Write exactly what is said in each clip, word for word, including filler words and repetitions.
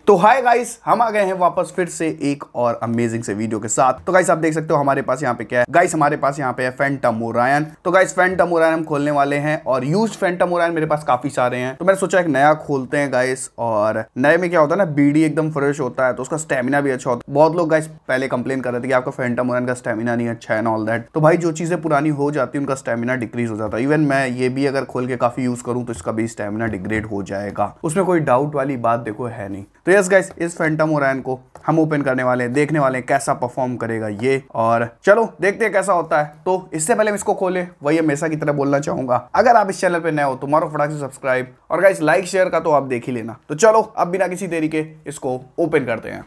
तो hi guys, हम आ गए हैं वापस फिर से एक और अमेजिंग से वीडियो के साथ। तो गाइस आप देख सकते हो हमारे पास यहाँ पे क्या है। गाइस हमारे पास यहाँ पे है फैंटम ओरायन। तो गाइस फैंटम ओरायन हम खोलने वाले हैं और यूज्ड फैंटम ओरायन मेरे पास काफी सारे हैं, तो मैंने सोचा एक नया खोलते हैं गाइस। और नए में क्या होता है ना, बीडी एकदम फ्रेश होता है तो उसका स्टेमिना भी अच्छा होता है। बहुत लोग गाइस पहले कंप्लेन कर रहे थे कि आपका फैंटम ओरायन का स्टेमिना नहीं अच्छा है, ऑल दैट। तो भाई जो चीजें पुरानी हो जाती है उनका स्टेमिना डिक्रीज हो जाता है। इवन मैं ये भी अगर खोल के काफी यूज करूँ तो इसका भी स्टेमिना डिग्रेड हो जाएगा, उसमें कोई डाउट वाली बात देखो है नहीं। तो यस गाइस, इस फैंटम ओरायन को हम ओपन करने वाले हैं, देखने वाले हैं कैसा परफॉर्म करेगा ये, और चलो देखते हैं कैसा होता है। तो इससे पहले हम इसको खोले, वही हमेशा की तरह बोलना चाहूंगा, अगर आप इस चैनल पे नए हो तो मारो फटाक से सब्सक्राइब, और गाइस लाइक शेयर का तो आप देख ही लेना। तो चलो अब बिना किसी देरी के इसको ओपन करते हैं।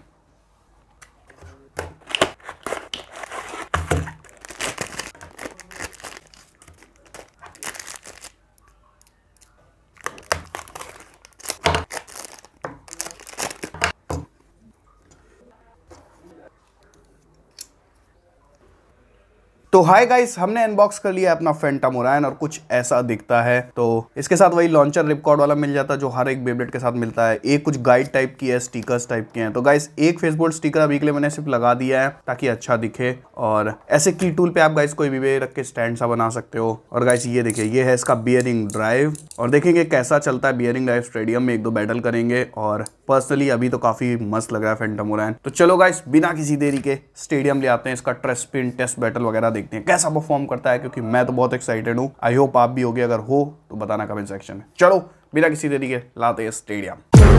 तो हाय गाइस, हमने अनबॉक्स कर लिया अपना फैंटम ओरायन और कुछ ऐसा दिखता है। तो इसके साथ वही लॉन्चर रिपकॉर्ड वाला मिल जाता है जो हर एक बेब्लेट के साथ मिलता है। एक कुछ गाइड टाइप की है, स्टिकर्स टाइप के हैं। तो गाइस एक फेसबोर्ड स्टिकर अभी के लिए मैंने सिर्फ लगा दिया है ताकि अच्छा दिखे, और ऐसे की टूल पे आप गाइस कोई भी रख के स्टैंड सा बना सकते हो। और गाइस ये देखिए, ये है इसका बियरिंग ड्राइव, और देखेंगे कैसा चलता है बियरिंग ड्राइव। स्टेडियम में एक दो बैटल करेंगे, और पर्सनली अभी तो काफी मस्त लग रहा है फैंटम ओरायन। तो चलो गाइस बिना किसी देरी के स्टेडियम ले आते हैं, इसका ट्रेस स्पिन टेस्ट बैटल वगैरह देखते हैं कैसा परफॉर्म करता है, क्योंकि मैं तो बहुत एक्साइटेड हूं। आई होप आप भी होगे, अगर हो तो बताना कमेंट सेक्शन में। चलो बिना किसी देरी के लाते हैं स्टेडियम।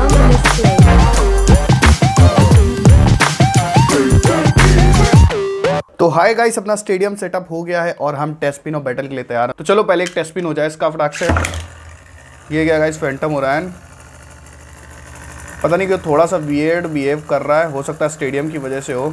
तो हाय गाइस, अपना स्टेडियम सेटअप हो गया है और हम टेस्ट पिन और बैटल के लिए तैयार हैं। तो चलो पहले एक टेस्ट पिन हो जाए इसका फटाक से। ये गया गाइस फैंटम ओरायन। पता नहीं क्यों थोड़ा सा वियर्ड बिहेव कर रहा है, हो सकता है स्टेडियम की वजह से हो,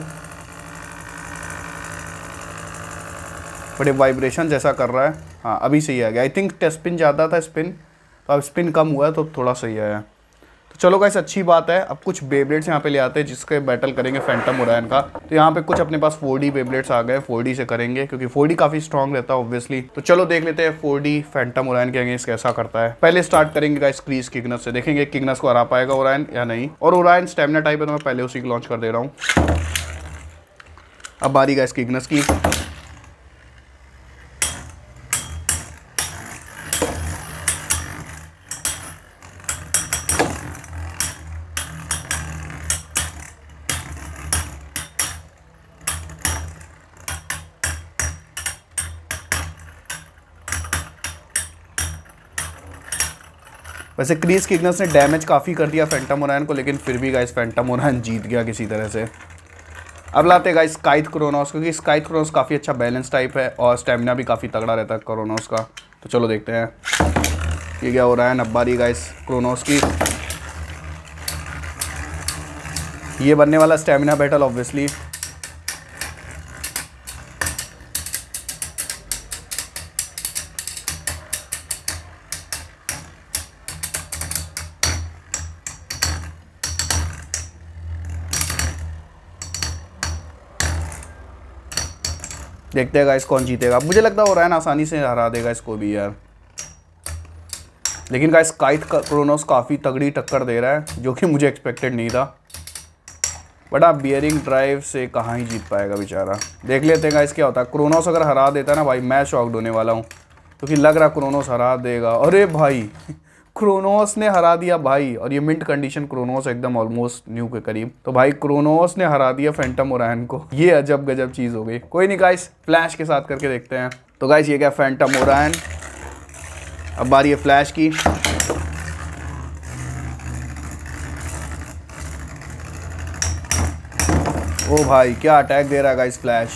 बड़े वाइब्रेशन जैसा कर रहा है। हाँ अभी सही आ गया। आई थिंक टेस्ट पिन ज़्यादा था स्पिन, तो अब स्पिन कम हुआ है तो थोड़ा सही आया। तो चलो गाइस अच्छी बात है। अब कुछ बेब्लेट्स यहाँ पे ले आते हैं जिसके बैटल करेंगे फैंटम ओरायन का। तो यहाँ पे कुछ अपने पास फोर डी बेब्लेट्स आ गए, फोर डी से करेंगे क्योंकि फोर डी काफ़ी स्ट्रॉन्ग रहता है ऑब्वियसली। तो चलो देख लेते हैं फोर डी फैंटम ओरायन के अगेंस्ट कैसा करता है। पहले स्टार्ट करेंगे गाइस क्रीज किग्नस से, देखेंगे किग्नस को हरा पाएगा ओरायन या नहीं। और ओरायन स्टेमिना टाइप है तो मैं पहले उसी को लॉन्च कर दे रहा हूँ। अब बारी गाइस किग्नस की। वैसे क्रीज किग्नस ने डैमेज काफ़ी कर दिया फैंटम ओरायन को, लेकिन फिर भी गाइस फैंटम ओरायन जीत गया किसी तरह से। अब लाते हैं गाइस स्काइथ क्रोनोस, क्योंकि स्काइथ क्रोनोस काफ़ी अच्छा बैलेंस टाइप है और स्टेमिना भी काफ़ी तगड़ा रहता है क्रोनोस का। तो चलो देखते हैं ये क्या हो रहा है। अब बारी गाइस क्रोनोस की। ये बनने वाला स्टेमिना बैटल ऑब्वियसली। देखते हैं गाइस कौन जीतेगा। मुझे लगता है ओरायन आसानी से हरा देगा इसको भी यार, लेकिन गाइस स्काइथ क्रोनोस काफ़ी तगड़ी टक्कर दे रहा है जो कि मुझे एक्सपेक्टेड नहीं था। बट आप बियरिंग ड्राइव से कहाँ ही जीत पाएगा बेचारा। देख लेते हैं गाइस क्या होता है। क्रोनोस अगर हरा देता है ना भाई, मैं शॉक्ड होने वाला हूँ, क्योंकि लग रहा क्रोनोस हरा देगा। अरे भाई क्रोनोस ने हरा दिया भाई, और ये मिंट कंडीशन क्रोनोस एकदम ऑलमोस्ट न्यू के करीब। तो भाई क्रोनोस ने हरा दिया फैंटम ओरायन को, ये अजब गजब चीज़ हो गई। कोई नहीं गाइस, फ्लैश के साथ करके देखते हैं। तो गाइस ये क्या फैंटम ओरायन। अब बारी है फ्लैश की। ओ भाई क्या अटैक दे रहा है गाइस फ्लैश।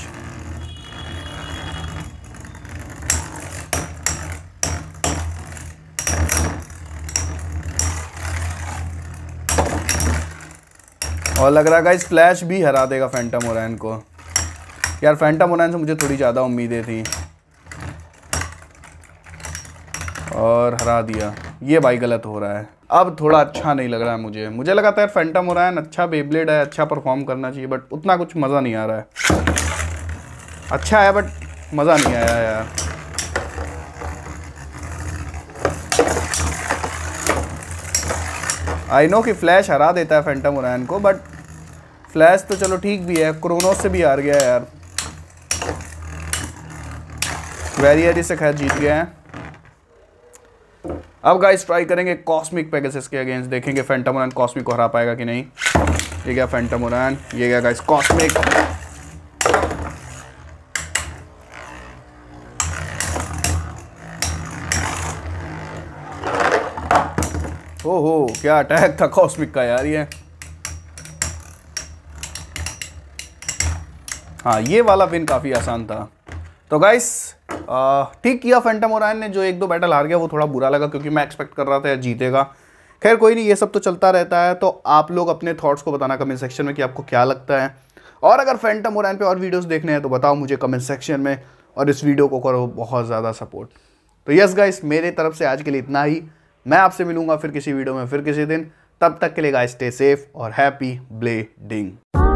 और लग रहा है गाइस फ्लैश भी हरा देगा फैंटम ओरायन को। यार फैंटम ओरायन से मुझे थोड़ी ज़्यादा उम्मीदें थी, और हरा दिया। ये भाई गलत हो रहा है, अब थोड़ा अच्छा नहीं लग रहा है मुझे। मुझे लगा था यार फैंटम ओरायन अच्छा बेब्लेड है, अच्छा परफॉर्म करना चाहिए, बट उतना कुछ मज़ा नहीं आ रहा है। अच्छा है बट मज़ा नहीं आया यार। आई नो कि फ्लैश हरा देता है फैंटम ओरायन को, बट फ्लैश तो चलो ठीक भी है, क्रोनोस से भी हार गया यार। वेरियरी से खैर जीत गया है। अब गाइस ट्राई करेंगे कॉस्मिक पेगासस के अगेंस्ट, देखेंगे फैंटम ओरायन कॉस्मिक को हरा पाएगा कि नहीं। ये गया फैंटम ओरायन, ये गया गाइस कॉस्मिक। ओहो क्या अटैक था कॉस्मिक का यार ये। हाँ ये वाला विन काफ़ी आसान था। तो गाइस ठीक किया फैंटम ओरायन ने, जो एक दो बैटल हार गया वो थोड़ा बुरा लगा क्योंकि मैं एक्सपेक्ट कर रहा था जीतेगा। खैर कोई नहीं, ये सब तो चलता रहता है। तो आप लोग अपने थॉट्स को बताना कमेंट सेक्शन में कि आपको क्या लगता है, और अगर फैंटम ओरायन पे और वीडियोस देखने हैं तो बताओ मुझे कमेंट सेक्शन में, और इस वीडियो को करो बहुत ज़्यादा सपोर्ट। तो यस गाइस, मेरे तरफ से आज के लिए इतना ही। मैं आपसे मिलूंगा फिर किसी वीडियो में फिर किसी दिन। तब तक के लिए गाइस स्टे सेफ और हैप्पी ब्लेडिंग।